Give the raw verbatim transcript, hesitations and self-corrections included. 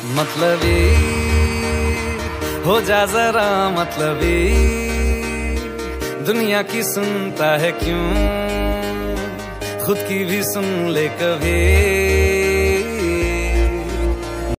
मतलबी हो जा जरा मतलबी, दुनिया की सुनता है क्यों, खुद की भी सुन ले कभी।